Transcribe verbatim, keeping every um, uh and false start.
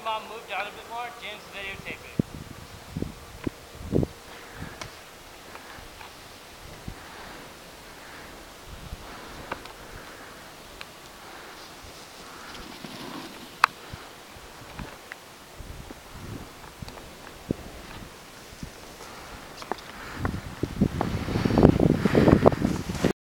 mom moved out a bit more, Jim's videotaping.